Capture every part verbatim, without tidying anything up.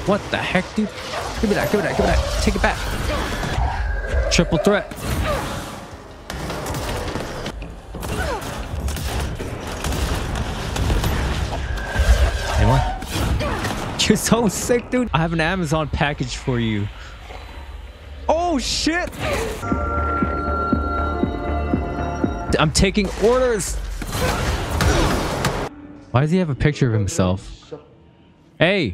What the heck, dude? Give me that, give me that, give me that. Take it back. Triple threat. Anyone? You're so sick, dude. I have an Amazon package for you. Oh, shit. I'm taking orders. Why does he have a picture of himself? Hey.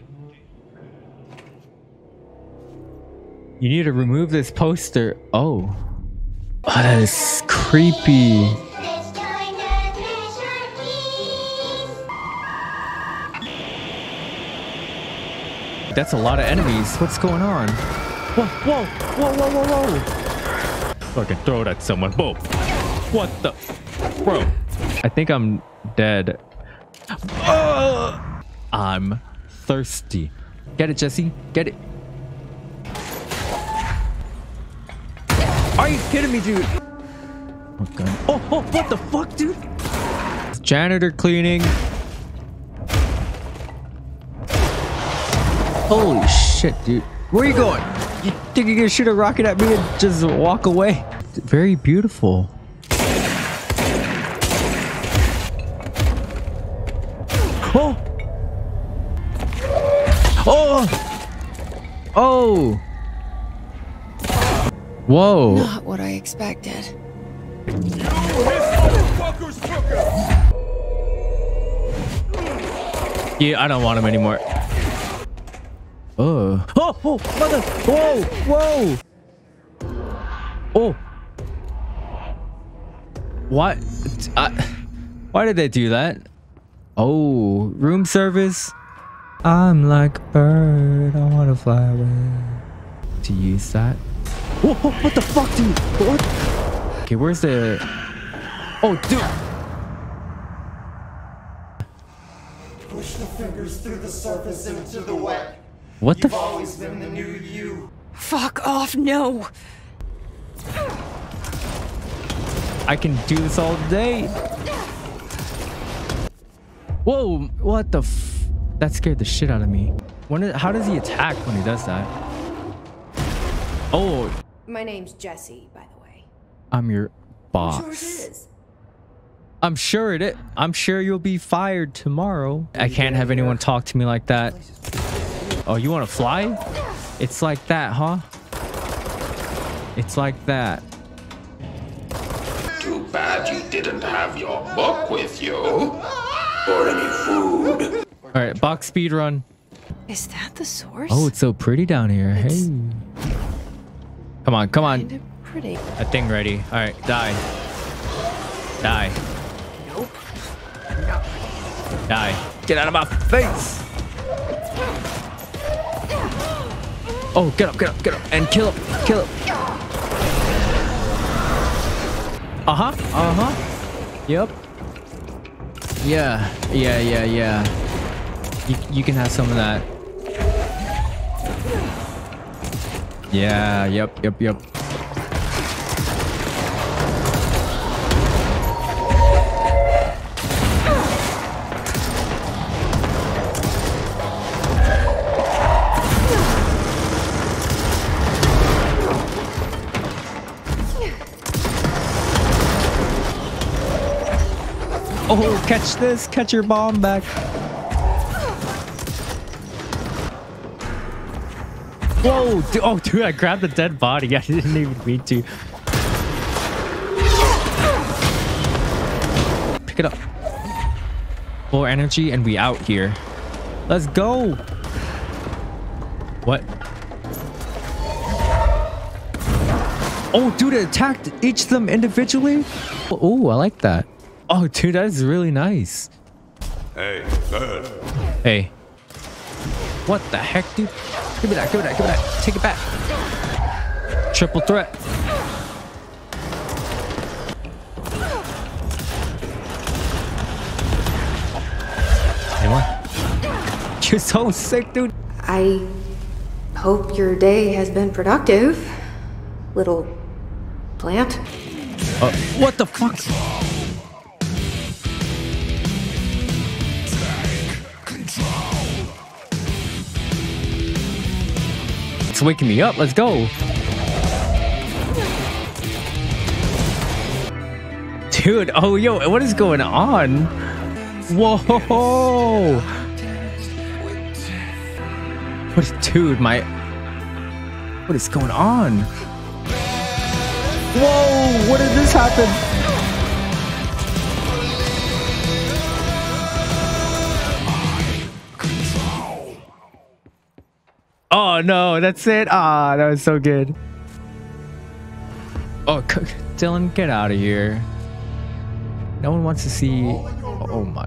You need to remove this poster. Oh. Oh, that is creepy. That's a lot of enemies. What's going on? Whoa, whoa, whoa, whoa, whoa, whoa. I can throw it at someone. Whoa. What the? Bro. I think I'm dead. Uh, I'm thirsty. Get it, Jesse. Get it. Are you kidding me, dude? Okay. Oh, oh, what the fuck, dude? Janitor cleaning. Holy shit, dude. Where are you going? You think you're gonna shoot a rocket at me and just walk away? Very beautiful. Oh! Oh! Oh! Whoa. Not what I expected. Yeah, I don't want him anymore. Oh. Oh, oh, mother. Whoa, whoa. Oh. What? I, why did they do that? Oh, room service. I'm like a bird. I want to fly away. To use that. Whoa, whoa, what the fuck, dude? What? Okay, where's the... Oh, dude. Push the fingers through the surface into the wet. What the? You've always been the new you. Fuck off, no. I can do this all day. Whoa, what the f... That scared the shit out of me. When is, how does he attack when he does that? Oh. My name's Jesse, by the way. I'm your boss. I'm sure it is. I'm sure it is. I'm sure you'll be fired tomorrow. I can't have anyone talk to me like that. Oh, you want to fly? It's like that, huh? It's like that. Too bad you didn't have your book with you. Or any food. All right, box speed run. Is that the source? Oh, it's so pretty down here. It's hey. Come on, come on. Kinda pretty. That thing ready. All right, die. Die. Nope. Die. Get out of my face. Oh, get up, get up, get up. And kill him. Kill him. Uh-huh. Uh-huh. Yep. Yeah. Yeah, yeah, yeah. You, you can have some of that. Yeah, yep, yep, yep. Oh, catch this. Catch your bomb back. Whoa. Dude, oh, dude, I grabbed the dead body. I didn't even mean to. Pick it up. Full energy and we out here. Let's go. What? Oh, dude, it attacked each of them individually? Oh, I like that. Oh, dude, that is really nice. Hey, good. Hey. What the heck, dude? Give me that, give me that, give me that. Take it back. Triple threat. Anyone? You're so sick, dude. I hope your day has been productive, little plant. Uh, what the fuck? It's waking me up. Let's go. Dude, oh, yo, what is going on? Whoa. What is, dude, my... What is going on? Whoa, what did this happen? Oh, no, that's it. Ah, that was so good. Oh, Dylan, get out of here. No one wants to see... Oh, my...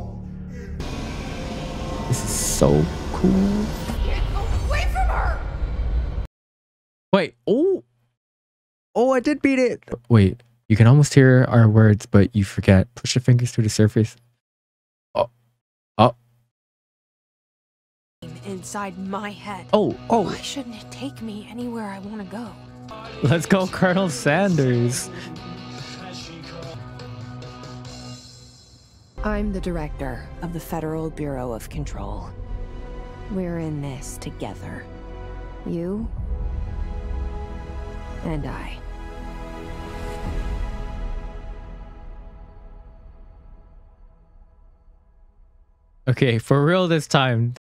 This is so cool. Away from her! Wait, oh. Oh, I did beat it. Wait, you can almost hear our words, but you forget. Push your fingers through the surface. Oh. Oh. Inside my head. Oh, oh. Why shouldn't it take me anywhere I want to go? Let's go, Colonel Sanders. I'm the director of the Federal Bureau of Control. We're in this together. You and I. Okay, for real this time.